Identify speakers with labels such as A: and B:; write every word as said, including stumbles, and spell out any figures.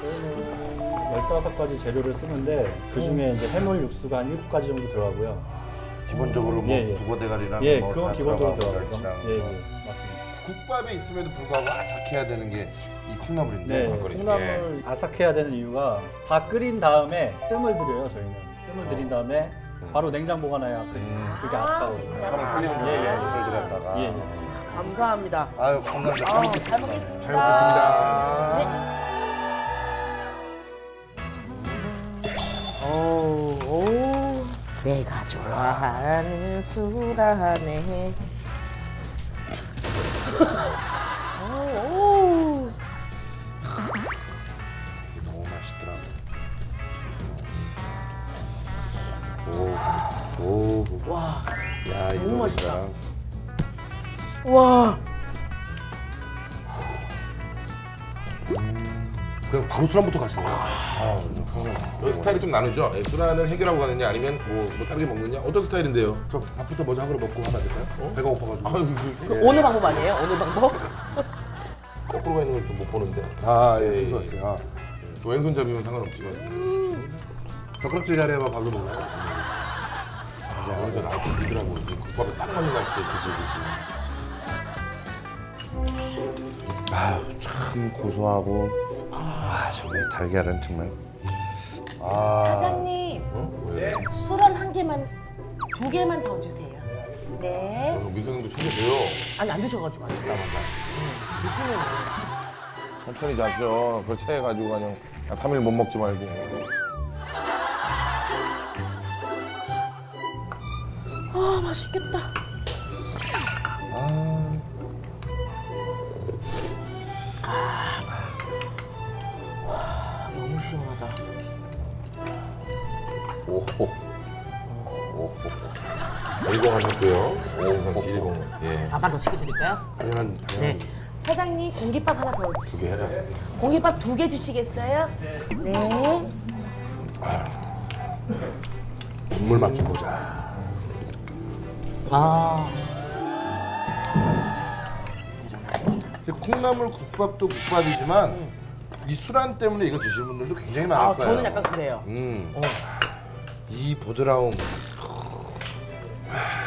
A: 저희는 열다섯 가지 재료를 쓰는데 그 중에 이제 해물 육수가 한 일곱 가지 정도 들어가고요.
B: 기본적으로 뭐
A: 예, 예.
B: 북어 대가리랑
A: 예,
B: 뭐
A: 그건
B: 다
A: 기본적으로
B: 들어가고
A: 들어가고요.
B: 멸치랑
A: 예,
B: 뭐.
A: 예, 맞습니다.
B: 국밥에 있음에도 불구하고 아삭해야 되는 게 이 콩나물인데.
A: 네,
C: 콩나물이죠.
A: 콩나물 아삭해야 되는 이유가 다 끓인 다음에 뜸을 들여요. 저희는 뜸을 들인 다음에 바로 냉장 보관해야 그, 그게 아삭하거든요.
B: 살을 살리는
A: 예, 예.
B: 걸 들였다가.
A: 예, 예.
D: 감사합니다.
B: 아유 감사합니다.
D: 아,
B: 잘
D: 잘
B: 먹겠습니다.
D: 먹겠습니다.
C: 잘 먹겠습니다.
D: 오, 오. 내가 좋아하는 술안에. 오, 오.
B: 너무 맛있더라고. 오, 오,
D: 와,
B: 야 이거
D: 너무 맛있다.
B: 먹으니까.
D: 와.
C: 그냥 바로 술안부터 가시네요.
B: 아,
C: 여기 스타일이 좀 나누죠? 예, 술안을 해결하고 가느냐 아니면 뭐, 뭐 다르게 먹느냐? 어떤 스타일인데요?
E: 저 밥부터 먼저 한 그릇 먹고 하면 안 될까요?
C: 어?
E: 배가 고파가지고.
C: 아유, 그,
D: 그 어느 방법 아니에요? 어느 방법?
C: 거꾸로 가 있는 걸 좀 못 보는데.
E: 아, 예,
C: 예,
E: 순서
C: 예.
E: 어때요? 아,
C: 저 왼손잡이면 상관없지만.
E: 젓가락질 자리에만 밥도 먹나요?
C: 아, 오늘 저 나도 믿으라고. 국밥에 딱 맞는 날씨에 그지, 그지.
B: 아유 참 고소하고. 아 저기 달걀은 정말. 아.
F: 사장님,
C: 어? 왜?
F: 술은 한 개만, 두 개만 더 주세요. 네.
C: 어, 민성님도 챙겨줘요.
D: 아니, 안 드셔가지고 안 드세요. 드시면
C: 천천히 자죠. 그걸 체해가지고 그냥 삼 일 못 먹지 말고.
D: 아, 맛있겠다.
B: 아.
D: 너무 시원하다.
C: 오호. 오호. 일공하셨고요. 오홍상 씨 일공. 예.
D: 밥 하나 더 시켜드릴까요?
C: 당연한,
D: 네.
C: 당연한
F: 사장님, 공깃밥 하나 더
C: 두 개 해라.
F: 주세요. 공깃밥 두 개 주시겠어요? 네.
E: 국물 맛 좀 보자.
D: 아.
B: 근데 콩나물 국밥도 국밥이지만 이 술안 때문에 이거 드시는 분들도 굉장히 많을
D: 아,
B: 거예요.
D: 저는 약간 그래요.
B: 음.
D: 어.
B: 이 보드라움.